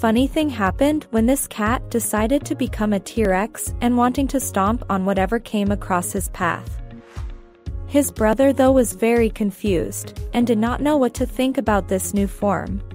funny thing happened when this cat decided to become a T-Rex and wanting to stomp on whatever came across his path. His brother though was very confused, and did not know what to think about this new form.